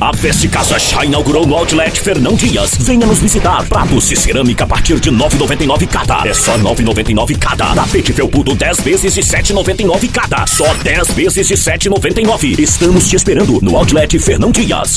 A Best Casa já inaugurou no Outlet Fernão Dias. Venha nos visitar. Pratos de cerâmica a partir de R$ 9,99 cada. É só R$ 9,99 cada. Tapete felpudo 10 vezes de R$ 7,99 cada. Só 10 vezes de R$ 7,99. Estamos te esperando no Outlet Fernão Dias.